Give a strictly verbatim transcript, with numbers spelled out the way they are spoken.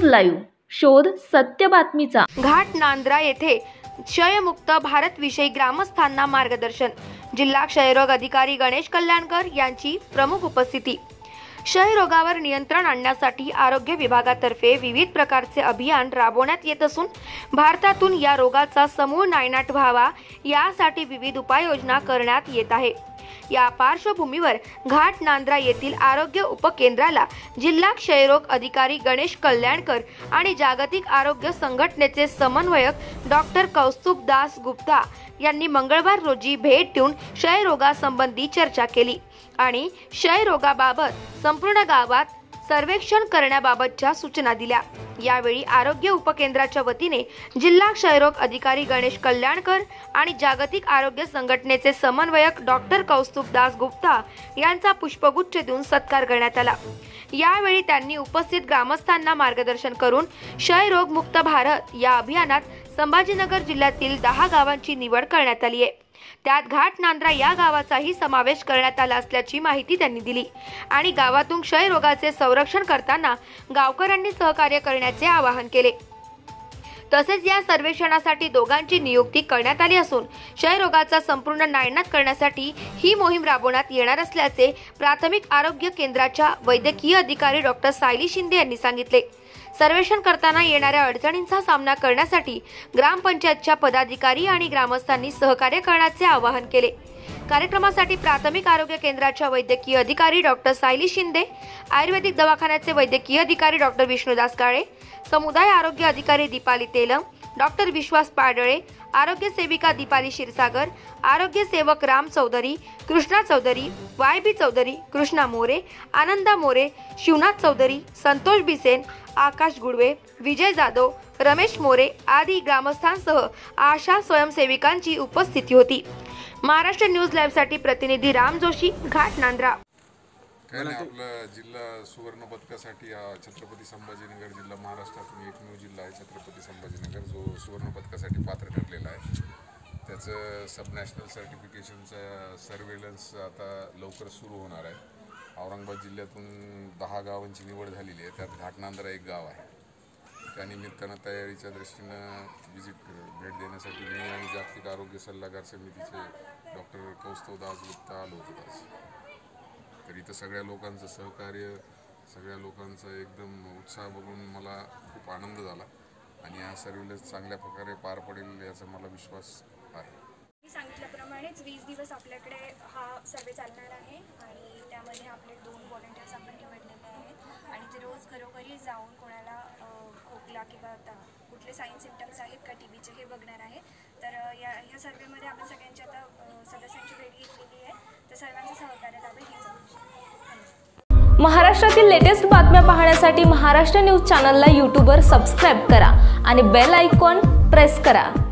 Live, शोध सत्य बातमीचा। घाट नांद्रा येथे क्षयमुक्त भारत विषयी ग्रामस्थांना मार्गदर्शन। जिल्हा क्षयरोग अधिकारी गणेश कल्याणकर यांची प्रमुख उपस्थिती। क्षयरोगावर नियंत्रण आणण्यासाठी आरोग्य विभागातर्फे विविध प्रकारचे अभियान राबवण्यात येत असून भारतातून या रोगाचा समूळ नायनाट व्हावा यासाठी विविध उपाययोजना करण्यात येत आहे। या पार्श्वभूमीवर घाट नांद्रा येथील आरोग्य उपकेंद्राला जिल्हा क्षयरोग अधिकारी गणेश कल्याणकर आणि जागतिक आरोग्य संघटनेचे समन्वयक डॉक्टर कौस्तुभदास गुप्ता यांनी मंगळवार रोजी भेट देऊन क्षयरोगासंबंधी चर्चा केली आणि क्षयरोगाबाबत संपूर्ण गावात सर्वेक्षण करण्याबाबतच्या सूचना दिल्या। यावेळी आरोग्य उपकेंद्राच्या वतीने जिल्हा क्षयरोग अधिकारी गणेश कल्याणकर आणि जागतिक आरोग्य संघटनेचे समन्वयक डॉक्टर कौस्तुभदास गुप्ता यांचा पुष्पगुच्छ देऊन सत्कार करण्यात आला। यावेळी त्यांनी उपस्थित ग्रामस्थांना मार्गदर्शन करून क्षयरोग मुक्त भारत या अभियानात संभाजीनगर जिल्ह्यातील दहा गावांची निवड करण्यात आली आहे। त्यात घाट नांद्रा या गावाचाही समावेश करण्यात आला असल्याची माहिती त्यांनी दिली आणि गावातून क्षयरोगाचे संरक्षण करताना गावकऱ्यांनी सहकार्य करण्याचे आवाहन केले। तसेच या सर्वेक्षणासाठी दोघांची नियुक्ती करण्यात आली असून क्षयरोगाचा संपूर्ण नायनाट करण्यासाठी ही मोहीम राबवण्यात येणार असल्याचे प्राथमिक आरोग्य केंद्राच्या वैद्यकीय अधिकारी डॉक्टर सायली शिंदे यांनी सांगितले। सर्वेक्षण करताना येणाऱ्या अडचणींचा सामना करण्यासाठी ग्रामपंचायतच्या पदाधिकारी आणि ग्रामस्थांनी सहकार्य करण्याचे आवाहन केले। कार्यक्रमासाठी प्राथमिक आरोग्य केंद्राच्या वैद्यकीय अधिकारी डॉक्टर सायली शिंदे, आयुर्वेदिक दवाखान्याचे वैद्यकीय अधिकारी डॉक्टर विष्णुदास काळे, समुदाय आरोग्य अधिकारी दीपाली तेलम, डॉक्टर विश्वास पाडळे, आरोग्य सेविका दीपाली क्षीरसागर, आरोग्य सेवक राम चौधरी, कृष्णा चौधरी, वाय बी चौधरी, कृष्णा मोरे, आनंदा मोरे, शिवनाथ चौधरी, संतोष बिसेन, आकाश गुडवे, विजय जाधव, रमेश मोरे आदी ग्रामस्थांसह आशा स्वयंसेविकांची उपस्थिती होती। महाराष्ट्र न्यूज लाईव्ह साठी प्रतिनिधी राम जोशी, घाट नांद्रा। काय नाही, आपला जिल्हा सुवर्ण पदकासाठी छत्रपती संभाजीनगर जिल्हा महाराष्ट्रातून एकमेव जिल्हा आहे छत्रपती संभाजीनगर जो सुवर्ण पदकासाठी पात्र ठरलेला आहे। त्याचं सब नॅशनल सर्टिफिकेशनचा सर्वेलन्स आता लवकर सुरू होणार आहे। औरंगाबाद जिल्ह्यातून दहा गावांची निवड झालेली आहे, त्यात घाट नांद्रा एक गाव आहे। त्या निमित्तानं तयारीच्या दृष्टीनं विजिट भेट देण्यासाठी मी आणि जागतिक आरोग्य सल्लागार समितीचे डॉक्टर कौस्तुभदास गुप्ता आलो होतो आज। तर इथं सगळ्या लोकांचं सहकार्य, सगळ्या लोकांचा एकदम उत्साह बघून मला खूप आनंद झाला आणि हा सर्व्हिलन्स चांगल्या प्रकारे पार पडेल याचा मला विश्वास आहे। मी सांगितल्याप्रमाणेच वीस दिवस आपल्याकडे हा सर्वे चालणार आहे आणि त्यामध्ये आपले दोन व्हॉलंटियर्स आपण निवडलेले आहेत आणि ते रोज घरोघरी जाऊन कोणाला खोकला किंवा कुठले साईन सिम्पटम्स आहेत का टीबीचे हे बघणार आहे। तर या ह्या सर्वेमध्ये आपण सगळ्यांची आता सदस्यांची भेट घेतलेली आहे, तर सर्वांचं सहकार्य लाभेल हीच अपेक्षा। महाराष्ट्रातील लेटेस्ट बातम्या पाहण्यासाठी महाराष्ट्र न्यूज चॅनलला यूट्यूबवर सबस्क्राईब करा आणि बेल आयकॉन प्रेस करा।